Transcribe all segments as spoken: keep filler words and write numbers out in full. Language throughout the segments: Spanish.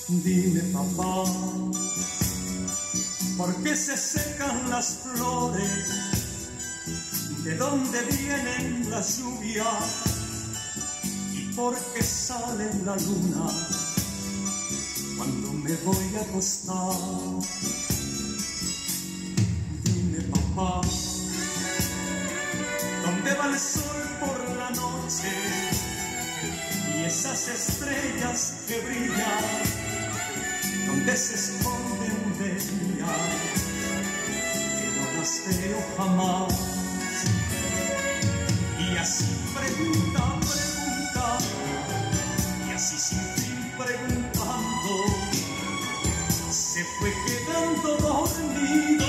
Dime, papá, ¿por qué se secan las flores? ¿De dónde vienen las lluvias? ¿Y por qué sale la luna cuando me voy a acostar? Dime, papá, ¿dónde va el sol por la noche y esas estrellas que brillan? ¿Dónde se esconden de día que no las veo jamás? Y así pregunta, pregunta, y así sin fin preguntando, se fue quedando dormido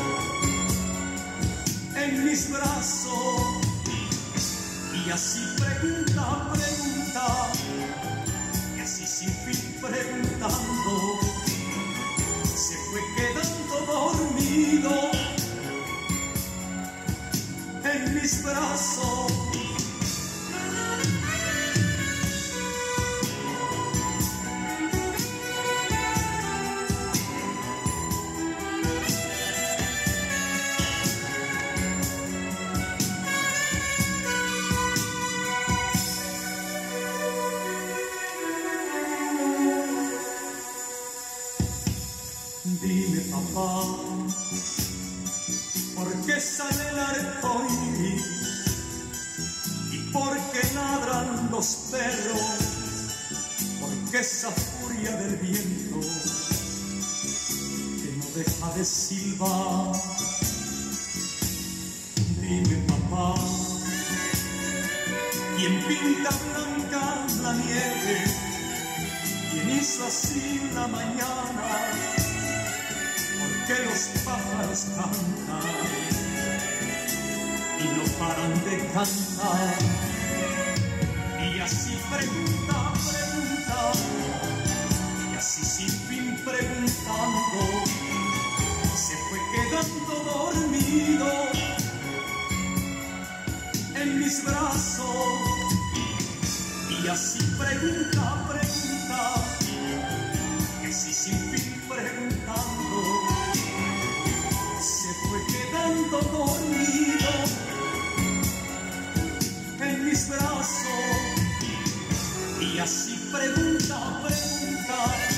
en mis brazos. Y así pregunta, pregunta, y así sin fin preguntando, se fue quedando dormido en mis brazos. Dime, papá, ¿por qué sale el arco iris? ¿Y por qué ladran los perros? ¿Por qué esa furia del viento que no deja de silbar? Dime, papá, ¿quién pinta blanca la nieve? ¿Quién hizo así la mañana? Que los pájaros cantan y no paran de cantar. Y así pregunta, pregunta, y así sin fin preguntando, se fue quedando dormido en mis brazos. Y así pregunta, pregunta, y así sin fin preguntando, fue quedando dormido en mis brazos. Y así pregunta, pregunta,